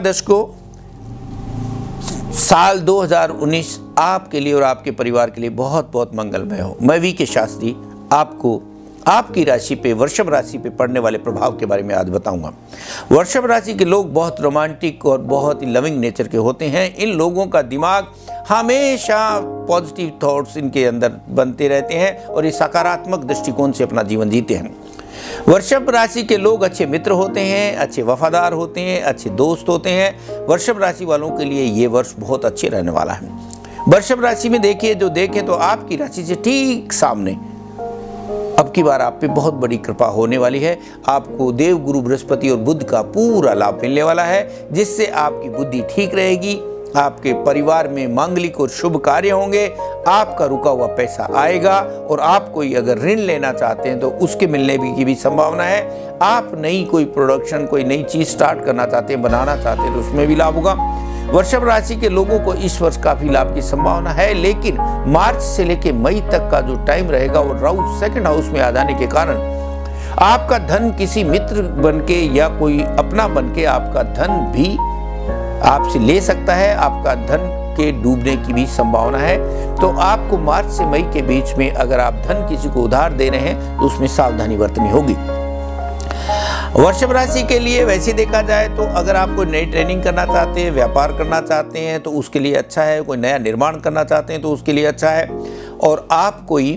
दर्शकों, साल 2019 आपके लिए और आपके परिवार के लिए बहुत बहुत मंगलमय हो। मैं वीके शास्त्री आपको आपकी राशि पे, वृषभ राशि पे पड़ने वाले प्रभाव के बारे में आज बताऊंगा। वृषभ राशि के लोग बहुत रोमांटिक और बहुत ही लविंग नेचर के होते हैं। इन लोगों का दिमाग हमेशा पॉजिटिव थॉट्स इनके अंदर बनते रहते हैं और ये सकारात्मक दृष्टिकोण से अपना जीवन जीते हैं। वृषभ राशि के लोग अच्छे मित्र होते हैं, अच्छे वफादार होते हैं, अच्छे दोस्त होते हैं। वृषभ राशि वालों के लिए ये वर्ष बहुत अच्छे रहने वाला है। वृषभ राशि में देखिए, जो देखें तो आपकी राशि से ठीक सामने अब की बार आप पे बहुत बड़ी कृपा होने वाली है। आपको देव गुरु बृहस्पति और बुध का पूरा लाभ मिलने वाला है, जिससे आपकी बुद्धि ठीक रहेगी। आपके परिवार में मांगलिक और शुभ कार्य होंगे। आपका रुका हुआ पैसा आएगा और आप कोई अगर ऋण लेना चाहते हैं तो उसके मिलने की भी संभावना है। आप नई कोई प्रोडक्शन, कोई नई चीज स्टार्ट करना चाहते हैं, बनाना चाहते हैं तो उसमें भी लाभ होगा। वृषभ राशि के लोगों को इस वर्ष काफी लाभ की संभावना है, लेकिन मार्च से लेकर मई तक का जो टाइम रहेगा वो राहु सेकंड हाउस में आ जाने के कारण आपका धन किसी मित्र बनके या कोई अपना बनके आपका धन भी आपसे ले सकता है। आपका धन के डूबने की भी संभावना है। तो आपको मार्च से मई के बीच में अगर आप धन किसी को उधार दे रहे हैं तो उसमें सावधानी बरतनी होगी। वृषभ राशि के लिए वैसे देखा जाए तो अगर आप कोई नई ट्रेनिंग करना चाहते हैं, व्यापार करना चाहते हैं तो उसके लिए अच्छा है। कोई नया निर्माण करना चाहते हैं तो उसके लिए अच्छा है। और आप कोई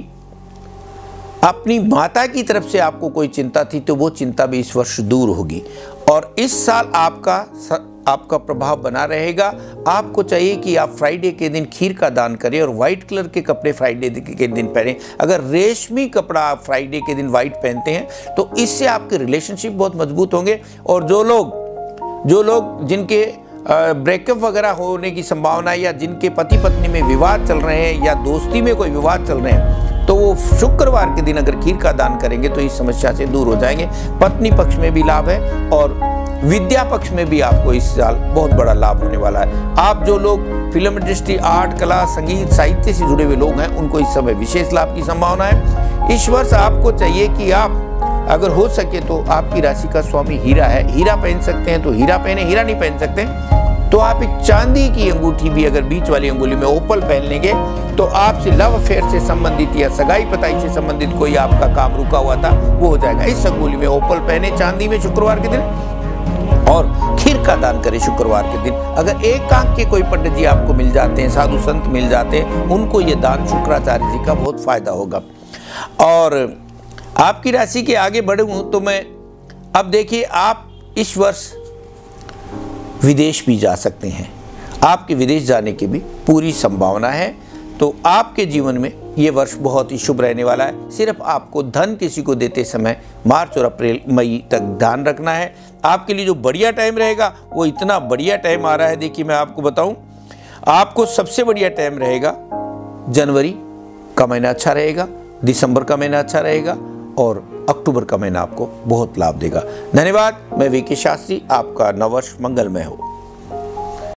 अपनी माता की तरफ से आपको कोई चिंता थी तो वो चिंता भी इस वर्ष दूर होगी। और इस साल आपका प्रभाव बना रहेगा। आपको चाहिए कि आप फ्राइडे के दिन खीर का दान करें और व्हाइट कलर के कपड़े फ्राइडे के दिन पहनें। अगर रेशमी कपड़ा आप फ्राइडे के दिन व्हाइट पहनते हैं तो इससे आपके रिलेशनशिप बहुत मजबूत होंगे। और जो लोग जिनके ब्रेकअप वगैरह होने की संभावना है या जिनके पति पत्नी में विवाद चल रहे हैं या दोस्ती में कोई विवाद चल रहे हैं तो वो शुक्रवार के दिन अगर खीर का दान करेंगे तो इस समस्या से दूर हो जाएंगे। पत्नी पक्ष में भी लाभ है और विद्या पक्ष में भी आपको इस साल बहुत बड़ा लाभ होने वाला है। आप जो लोग फिल्म इंडस्ट्री, आर्ट, कला, संगीत, साहित्य से जुड़े हुए लोग हैं उनको इस समय विशेष लाभ की संभावना है। इस वर्ष आपको चाहिए कि आप अगर हो सके तो आपकी राशि का स्वामी हीरा है, हीरा पहन सकते हैं तो हीरा पहने। हीरा नहीं पहन सकते तो आप एक चांदी की अंगूठी भी अगर बीच वाली अंगुली में ओपल पहन लेंगे तो आपसे लव अफेयर से संबंधित या सगाई पताई से संबंधित कोई आपका काम रुका हुआ था वो हो जाएगा। इस अंगुली में ओपल पहने चांदी में शुक्रवार के दिन और खीर का दान करें शुक्रवार के दिन। अगर एक आंख के कोई पंडित जी आपको मिल जाते हैं, साधु संत मिल जाते हैं, उनको ये दान शुक्राचार्य जी का बहुत फायदा होगा। और आपकी राशि के आगे बढ़ूं तो मैं अब देखिए, आप इस वर्ष विदेश भी जा सकते हैं। आपके विदेश जाने की भी पूरी संभावना है। तो आपके जीवन में ये वर्ष बहुत ही शुभ रहने वाला है। सिर्फ आपको धन किसी को देते समय मार्च और अप्रैल मई तक ध्यान रखना है। आपके लिए जो बढ़िया टाइम रहेगा वो इतना बढ़िया टाइम आ रहा है। देखिए, मैं आपको बताऊं, आपको सबसे बढ़िया टाइम रहेगा जनवरी का महीना अच्छा रहेगा, दिसंबर का महीना अच्छा रहेगा और अक्टूबर का महीना आपको बहुत लाभ देगा। धन्यवाद। मैं वीके शास्त्री, आपका नववर्ष मंगलमय हो।